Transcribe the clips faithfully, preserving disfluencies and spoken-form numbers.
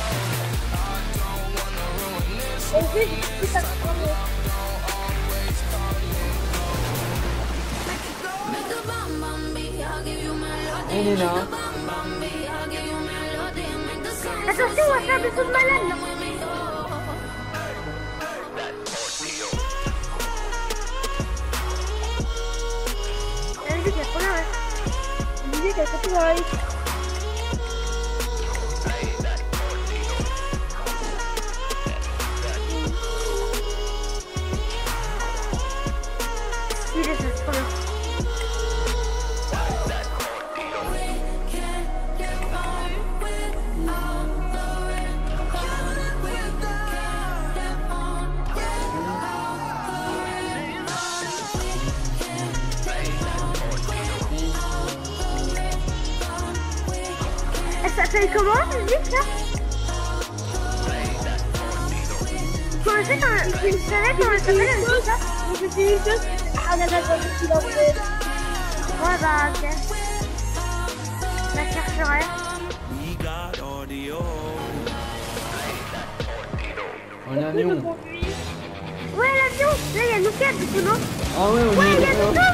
Et puis, du coup, ça prend le... Elle est là. Attention, on va faire des sauts de malade là. La musique est trop bien, ouais. La musique elle est trop bien. Il est juste trop bien. Elle s'appelle comment, la musique, là? Vous connaissez quand... Vous savez comment elle s'appelle, la musique, là? Je sais une chose. Ah, on a la voix qui l'a fait. Ouais, bah, ok. Je la chercherai. On a l'avion. Ouais, l'avion. Là, il y a Noukia, du coup, non? Ah ouais, on Ouais, est il y a là. Noukia.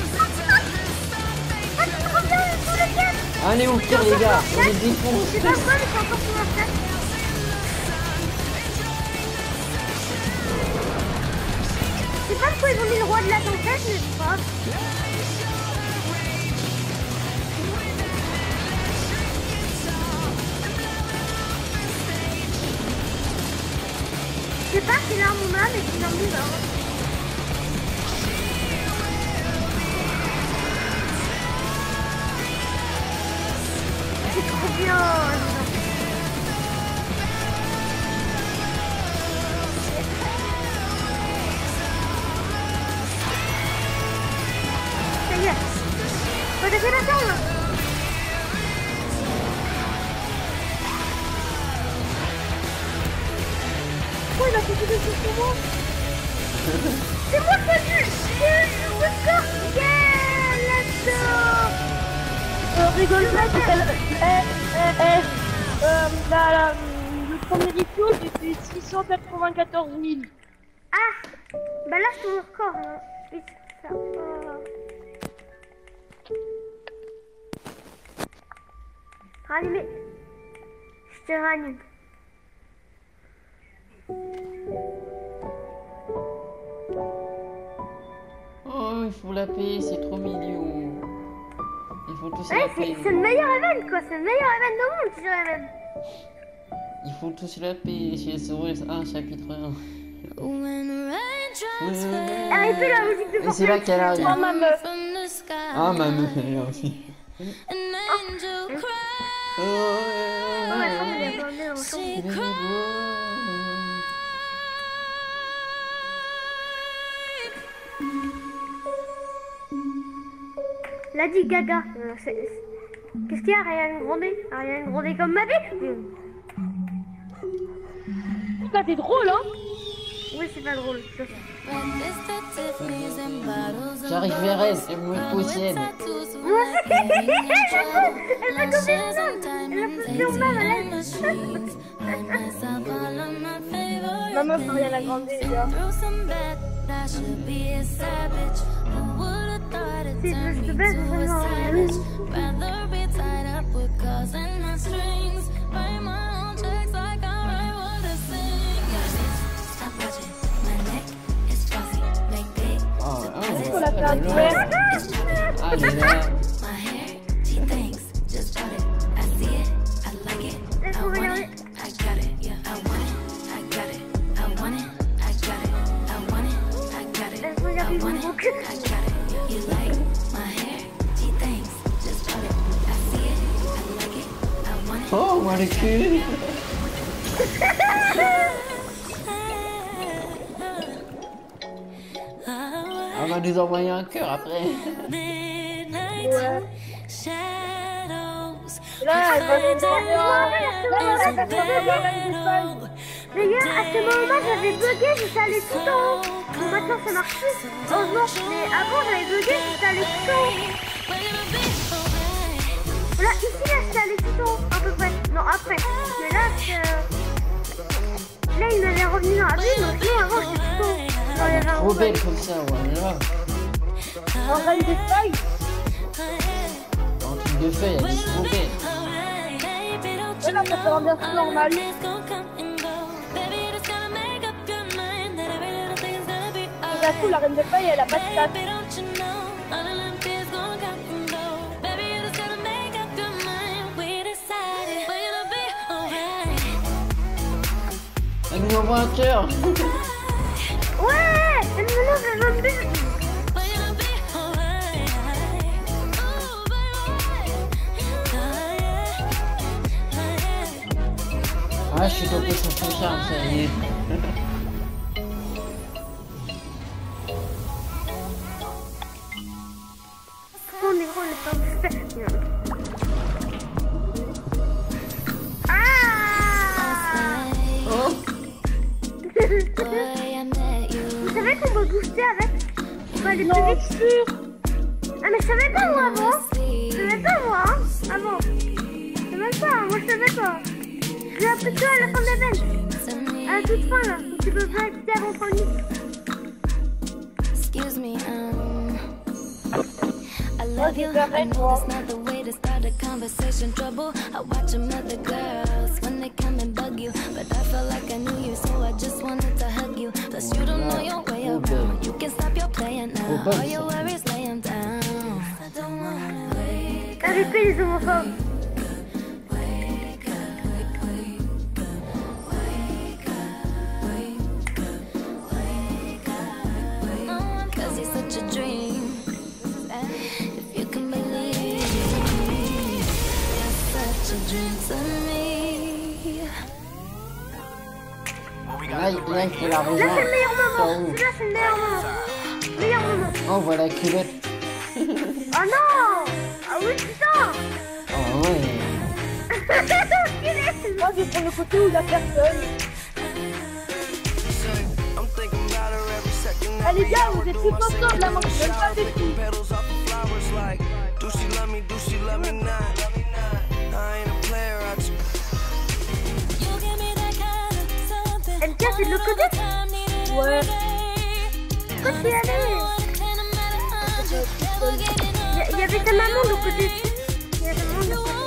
Ah, c'est trop bien, ils sont les gars. Allez, au pire, les gars, on les défonce. Je sais pas quoi, mais c'est encore sur la tête. Je sais pas pourquoi ils ont mis le roi de la tempête, mais c'est pas grave. Je sais pas quelle arme on a, mais c'est une arme bizarre. C'est trop bien. Ça y est. Faut défait la tombe. Oh, il a fait des choses pour moi. C'est moi qui ai dû. Le score. Yeah, let's go. Euh, rigole pas, c'est elle. Eh, eh, eh. Euh, la, la, le premier rituel, j'ai fait six cent quatre-vingt-quatorze mille. Ah, bah là, c'est mon score. Hein. Vite, ça. Oh. Ranimé. Je te ranime. Oh, il faut la paix, c'est trop mignon. Il faut tous Ouais, la c'est paix. c'est le meilleur event, quoi. C'est le meilleur event du monde, ce genre event. Il faut tous la paix chez S O S un, chapitre un. Ah, et puis la musique de Et c'est là qu'elle arrive. Oh, ma meuf. Ah, ma meuf, elle est là aussi. Oh, Oh, ma chambre, elle est pas bien, ma chambre. Lady Gaga. Euh, c'est- c'est- Qu'est-ce qu'il y a, Ariane Grande? Ariane Grande comme ma vie? Putain, t'es drôle, hein? Oui, c'est pas drôle. je sais. J'arrive vers elle, elle me possède. Moi aussi. Elle fait comme une femme. Elle a plus de mal à l'aise. Ma meuf, Ariane Grande, les gars. C'est juste bête, vraiment. Oh, ah, On l'a fait un elle est duet. là. Ah, elle est là. Laisse-moi regarder. Laisse-moi regarder mon bouc. Oh, moi le cul. On va nous envoyer un cœur après. Ouais. Là, elle va nous D'ailleurs, à ce moment-là, j'avais bugué, j'étais allé tout en haut. Bon, maintenant, ça marche plus. Heureusement, mais avant, j'avais bugué, j'étais allé tout en haut. Voilà, ici, là, j'étais allé tout en haut, à peu près. Non, après. Mais là, c'est... lui, non, sinon avant j'étais plutôt dans les reins. Trop belle comme ça, voilà. En reine des feuilles. En truc de feuille, elle est trop belle. Ouais, là, ça fait un bien plus normal. Et la coup, la reine des feuilles, elle a pas de tasse. Elle nous envoie un cœur. Ouais, elle me lance le zombie. Ah, je suis tombé sur son charme, ça y est. On est gros, on est pas super. Ah. Oh. Vous savez qu'on peut booster avec? On peut aller plus vite. Ah mais je savais pas moi avant. Je savais pas moi hein. Avant. Je savais pas, moi je savais pas. J'ai appris ça à la fin de l'event. À la toute fin là. Tu peux pas être avant trente minutes. Excuse me, um, I love you. I know that's not the way to start a conversation. Trouble. I watch them other girls when they come and bug you, but I felt like I knew you, so I just wanted to hug you. Plus you don't know your way around. You can stop your playing now. All your worries lay them down. I don't wanna wake up. Arrêtez les homophobes. Là, il y a qui la Là rejoint. c'est le meilleur moment. Ça où Là c'est le meilleur moment. Meilleur moment. Oh, voilà la culotte. Oh non. Ah oui putain. Oh ouais. Moi je vais prendre le côté où il y a personne. Ah les gars, vous êtes tous ensemble là, moi je donne pas des coups. M K c'est de l'autre côté? Ouais. Quand tu y allais? Il y avait ta maman de l'autre côté. Il y avait ta maman de l'autre côté.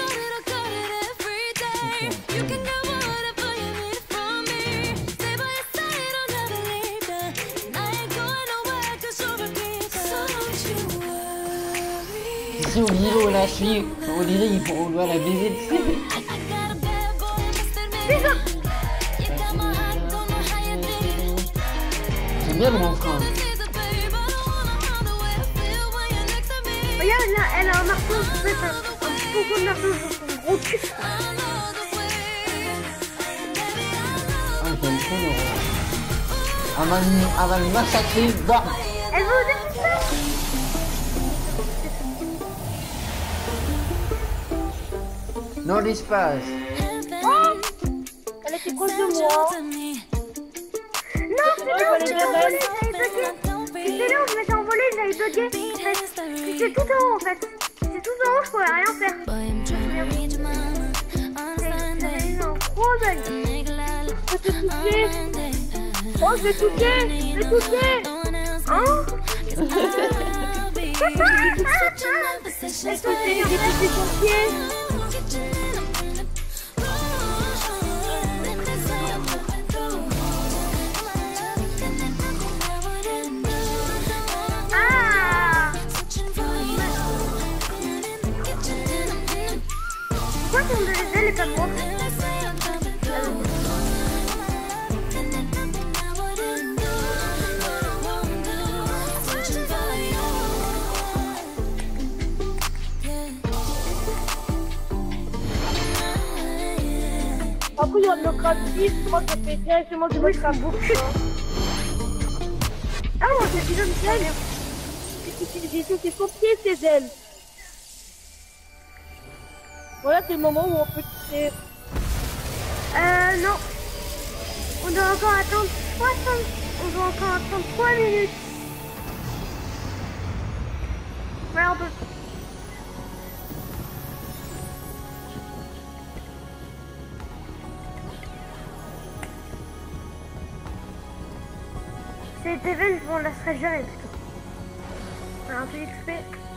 Si au niveau là, je suis, on dirait qu'il faut, on doit la baiser dessus. J'aime bien le refrain. Regarde là, elle a un marteau, en fait, un, un petit concours de marteau sur son gros cul. Ah, j'aime trop le refrain. Elle va nous, elle va nous massacrer. Bah. Elle veut aussi ça? Dans l'espace. Oh, elle était proche de moi. Non, c'est là où je m'étais envolée, j'avais bugué. C'était là où je m'étais envolée, j'avais bugué. En fait, c'était tout en haut en fait. C'était tout en haut, je pouvais rien faire. J'avais eu un gros bug. Je vais te toucher. Oh, je vais toucher. Je vais toucher. Hein? Est-ce que c'est j'ai touché son pied? Pourquoi ton de elle est pas moi? Après il y a le graphisme, je crois que ça fait directement du mode crabe. Ah non, c'est déjà une blague. J'ai touché son pied, ses ailes. Voilà, c'est le moment où on peut toucher. Euh, non. On doit encore attendre soixante... On doit encore attendre trois minutes. Ouais, on peut... T V, je m'en lasserai jamais, putain. Alors, un peu X P.